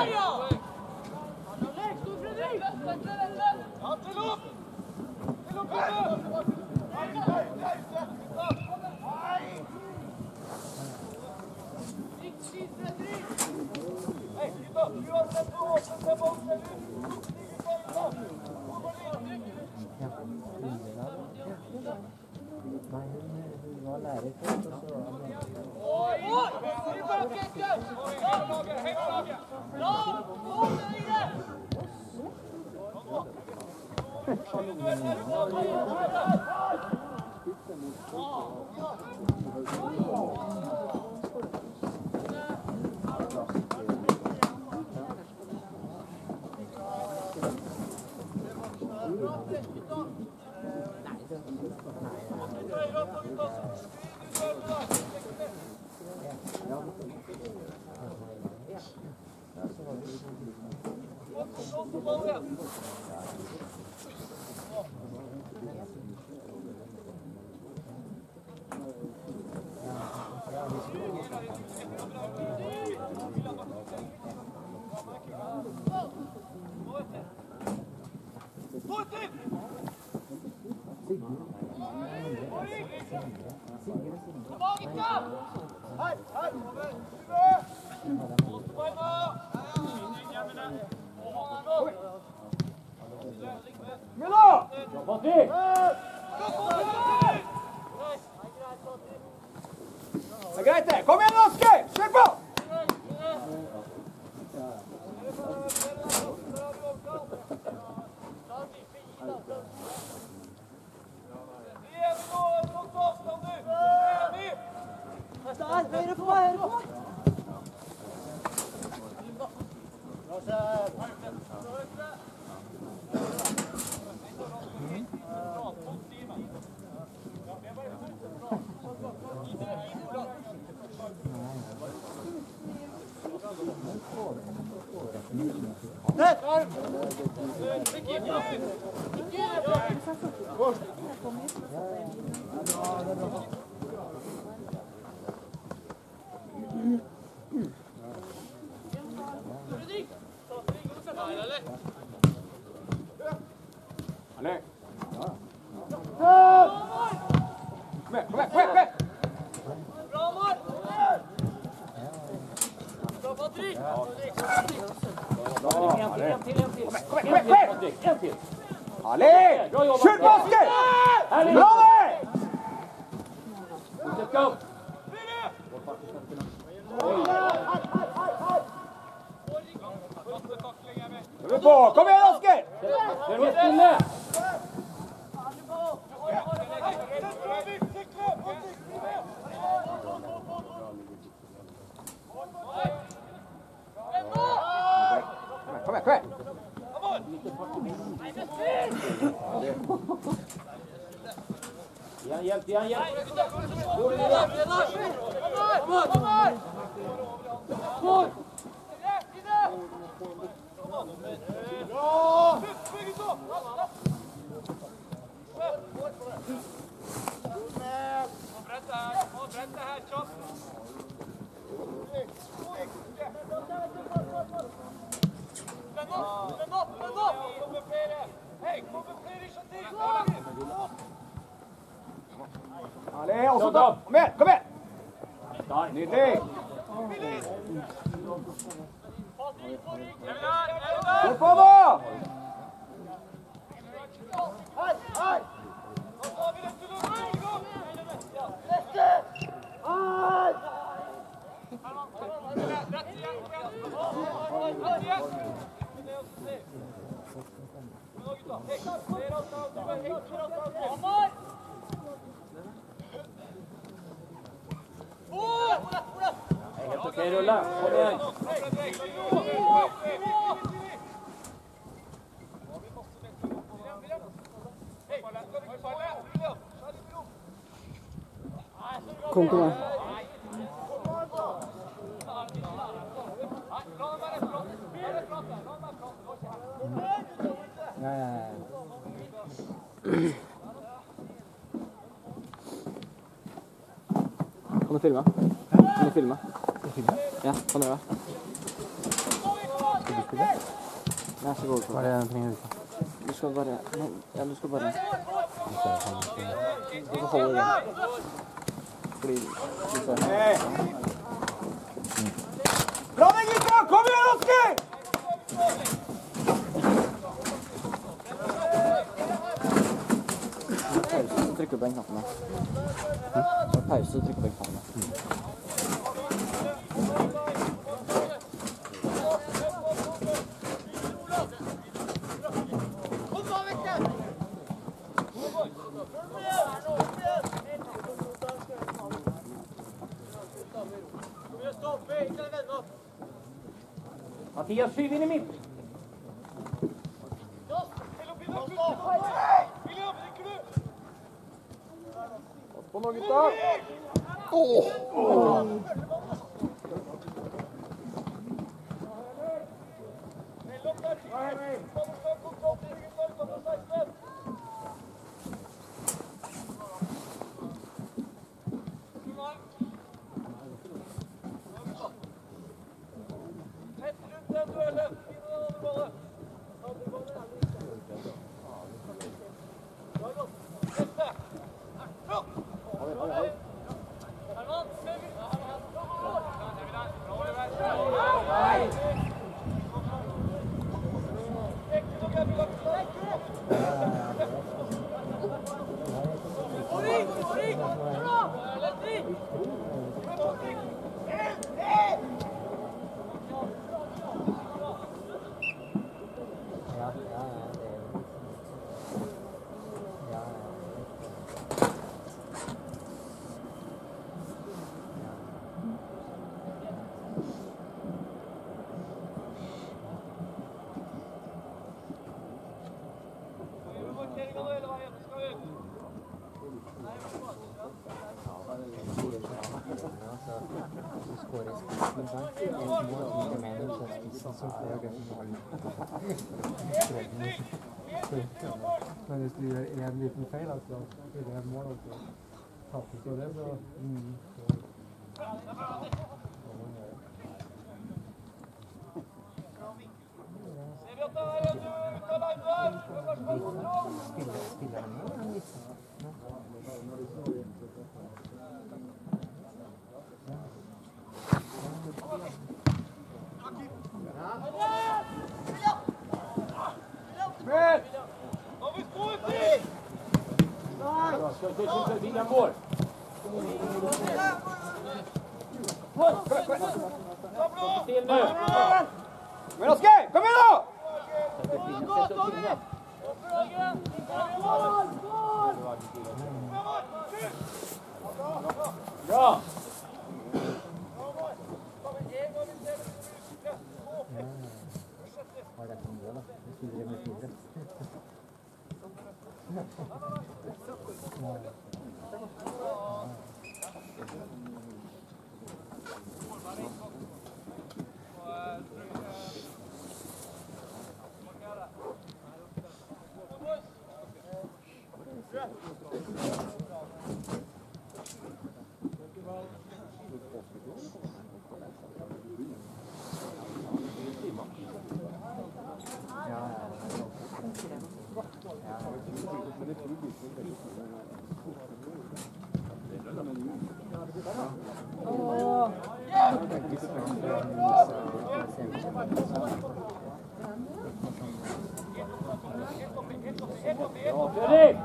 Greit det! Kom igjen, Oskar! Kjør på! Høyre på meg, høyre på meg! Kjør på, Oskar! Bra det! Kom igjen, Oskar! Kom igjen. Hjelp! Allez, on s'entend. Kom igjen! Nydelig! Gå på nå! Helt ok, Rulle. Kom igjen. Kom til meg. Kan du filme? Ja, kan du gjøre. Skal du spille? Nei, så går det. Hva er det den trenger ut? Du skal bare... Ja, du skal bare... Du skal holde den. Fordi... Bra deg, gutta! Kom igjen, Oskar! Pause, så trykker du på den knappen her. Pause, så trykker du på den knappen her. Mathias, skyv inn i midt. Pass på nå, gutta! Men hvis du gjør en liten feil, altså, så er det mål, altså. Taper så det, så... Men Oskar, kom igjen nå! Bra! Fredrik!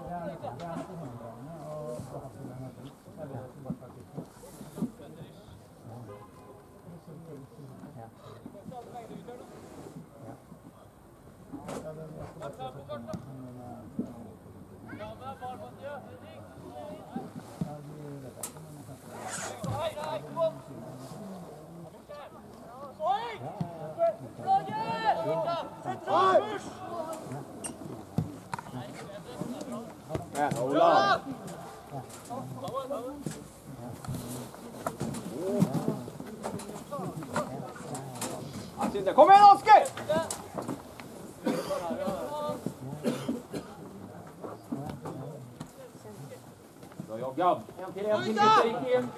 Ola! Kom igjen, Oskar! Bra joggat. En till minuter in.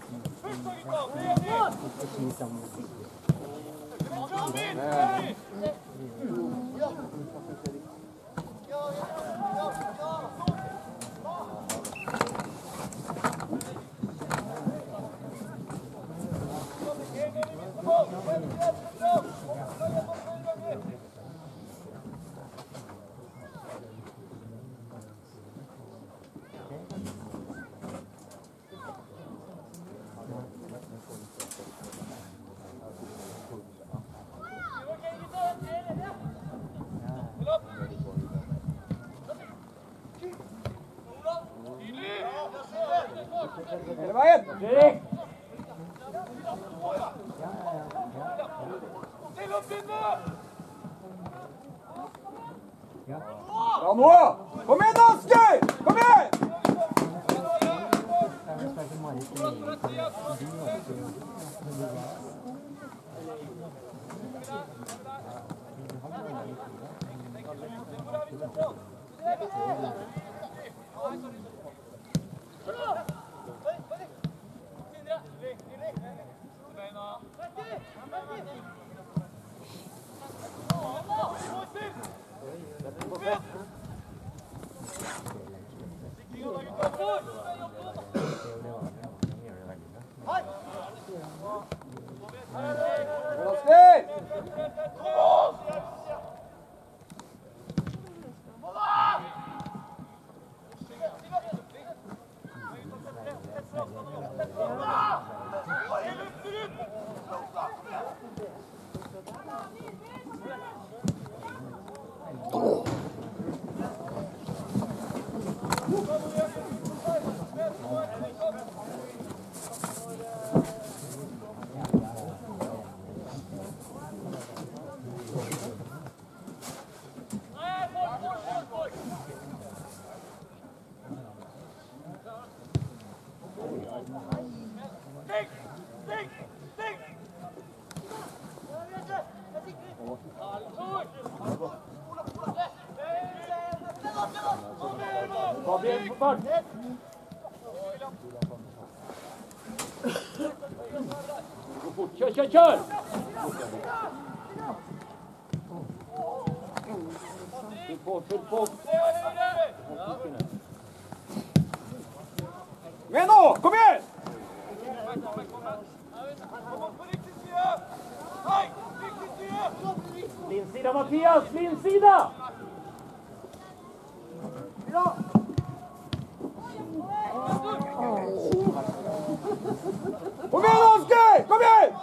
Hele veien! Erik! Bra nå! Kom igjen, Oskar! Kom igjen! Fabian på fart. Gå fort, kör! Fyll på. Men nå! Kom igjen! Lindsida Mattias, lindsida! Kom igjen, Oskar! Kom igjen!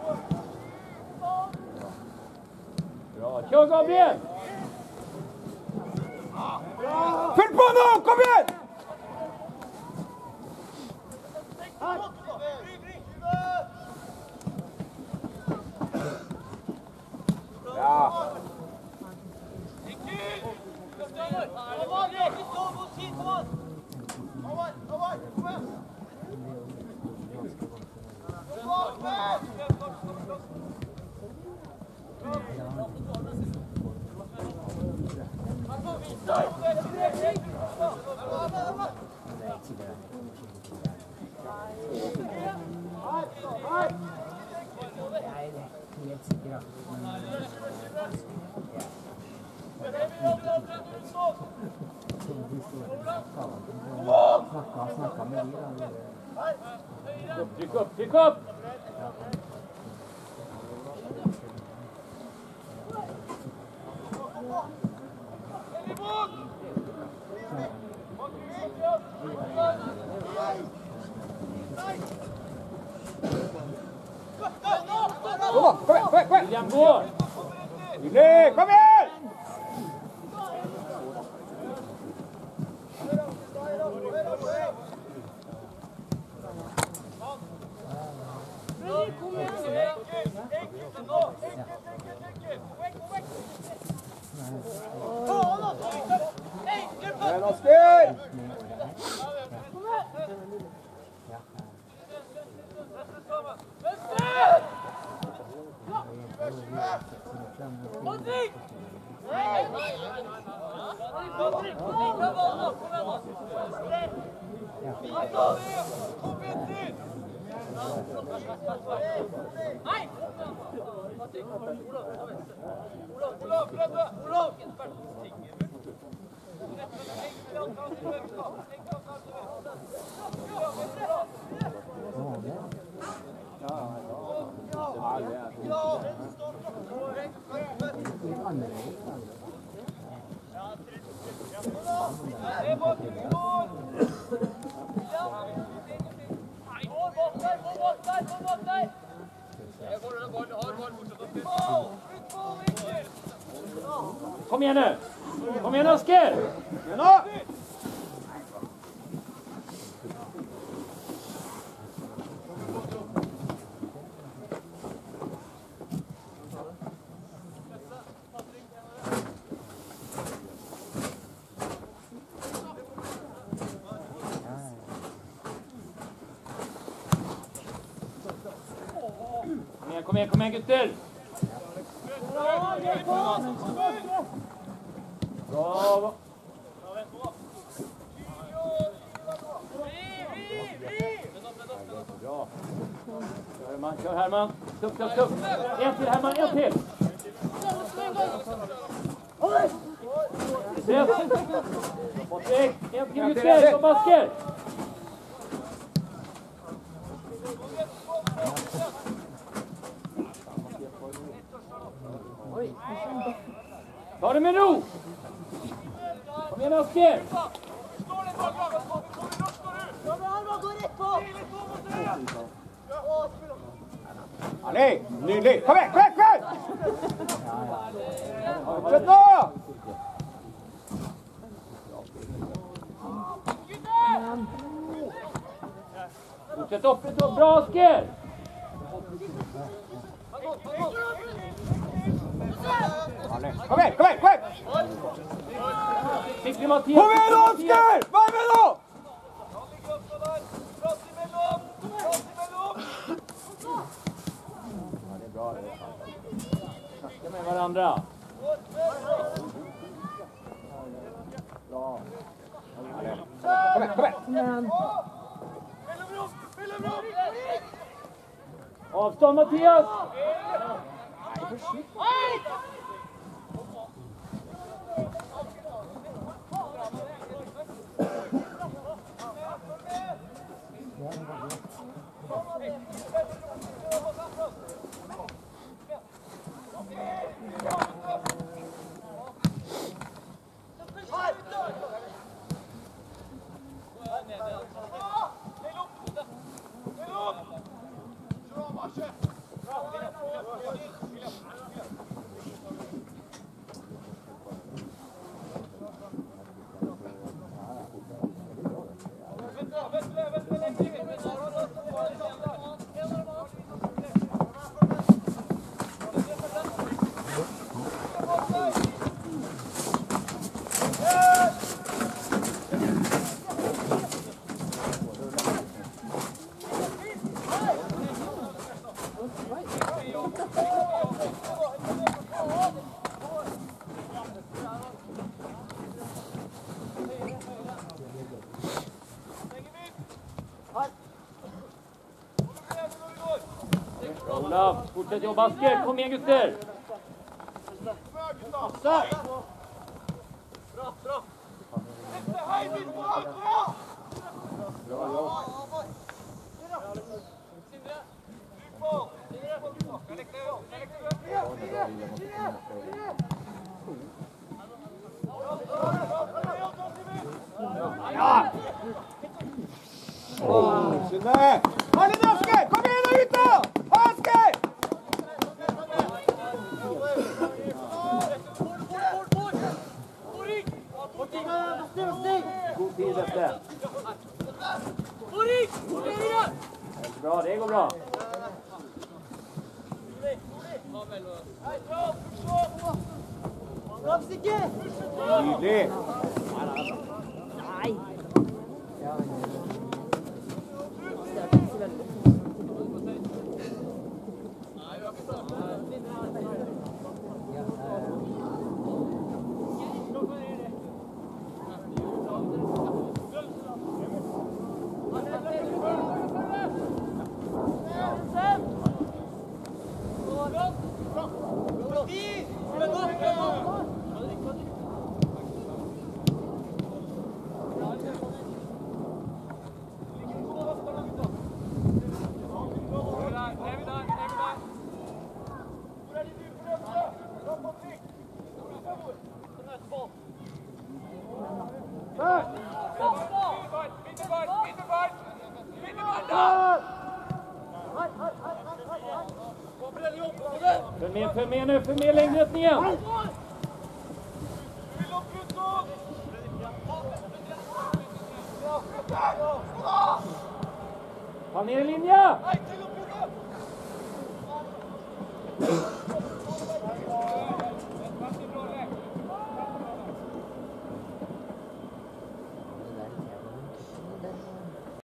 Bra, kör Gabriel! Fyll på nå! Kom igjen! Ja. Tryck upp! Kom igjen! William går! Nydelig! Kom igjen! Men Oskar! Kom igjen nu! Kom igjen, Oskar! Ja, nå! Kom igjen, gutter! Bra! Kör Herman! Tuff! En till Herman, en till! Patrik, en till gutter, som basker! Ta det med ro! Kom igen, Oskar! Ali, nydelig! Kom igjen! Fortsett nå! Fortsett oppretthold, bra Oskar! Kom igjen! Skikkelig Mathias! Kom igjen, Oskar! Vær med nå! Snacka med varandra. Kom igjen! Avstånd Mathias! Olav, fortsätt jobba Asker. Kom igen gutter. Ja! Synne! Ha litt Asker! Kom igjen og ut da! Asker! God tid dette. Bra, det går bra. Nydelig! Följ med längre ut igen. Ta ner linjen.